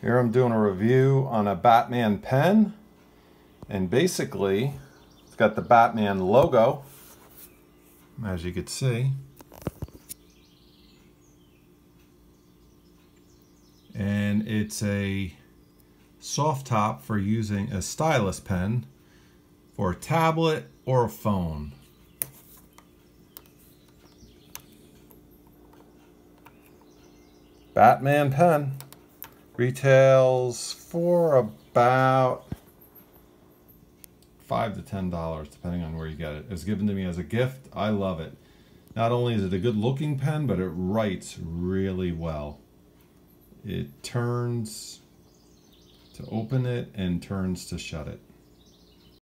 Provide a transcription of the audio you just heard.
Here I'm doing a review on a Batman pen, and basically it's got the Batman logo, as you can see, and it's a soft top for using a stylist pen for a tablet or a phone. Batman pen retails for about $5 to $10 depending on where you get it. It was given to me as a gift. I love it. Not only is it a good looking pen, but it writes really well. It turns to open it and turns to shut it.